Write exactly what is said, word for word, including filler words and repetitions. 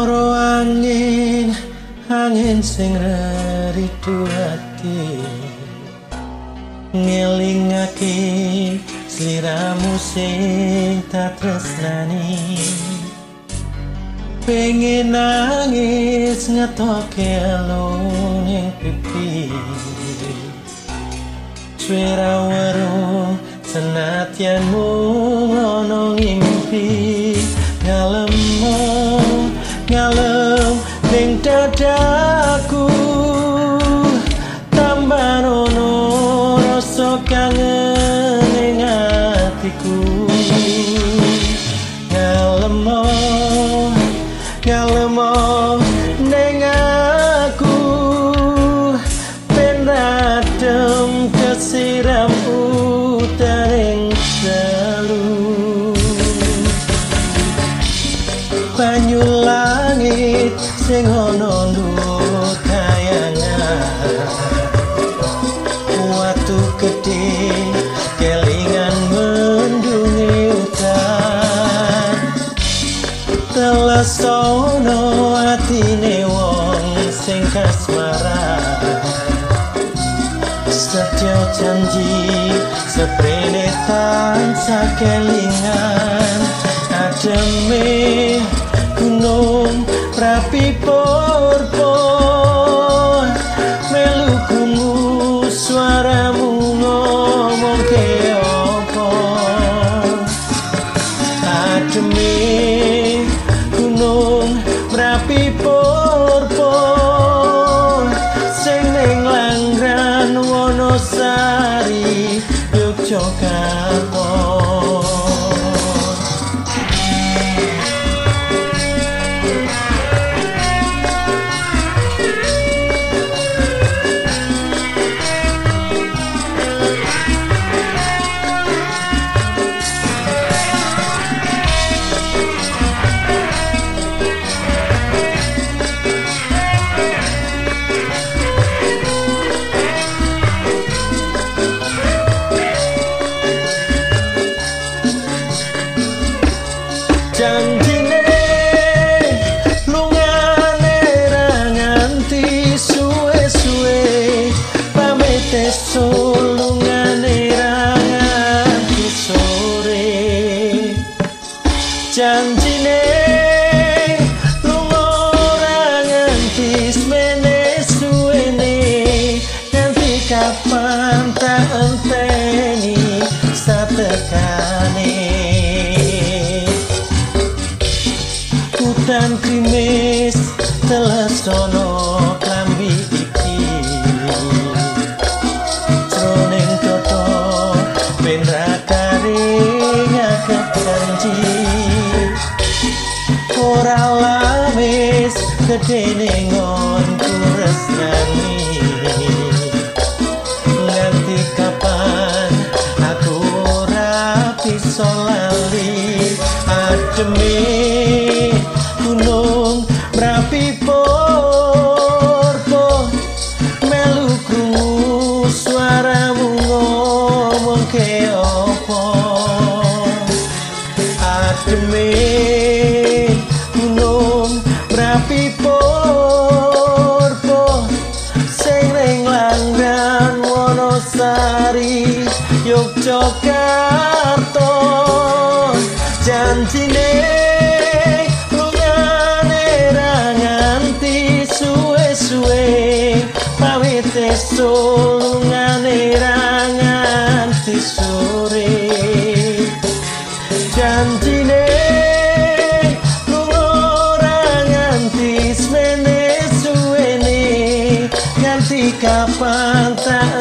Loro angin, angin sing reritu hati, ngelingake sliramu sing tak tresnani. Pengen nangis ngetoke alun ing pipi, suara weruh senadyan mung ana ngimpi. Ngalem ngalem ning dadaku, tambah ono rasa kangen ning atiku. Ngalem ngalem ning aku, ben adem kesiram utaring dalu. Banyu langit sing ana ndhuwur kayangan, watu gedhe kelingan mendungi udan. Telesono atine wong sing kasmaran, setya janji seprene tansah kelingan. Ademe gunung rapi porpo, melu krungu suaramu ngomong ke opo. Ademe gunung rapi porpo, sing ning Langran Wonosari Yogyakarta. Janjine lungane ra nganti suwe-suwe, pamit esuk lungane ra nganti sore. Janjine lunga ra nganti semene suwene, nganti kapan tak enteni satekane. Dan krimis telesono klambi iki, jroning dodo ben ra karing agak janji. Ora lamis gedene ngonku resnani, nganti kapan aku ora bisa lali. Ademe gunung merapi porpo, melu krungu suaramu ngomong ke opo. Ademe gunung merapi porpo, sing ning Langran Wonosari Yogyakarta. Janjine suwe-suwe, pamit esuk lungane ra nganti sore. Janjine lunga ra nganti semene suwene, nganti kapan tak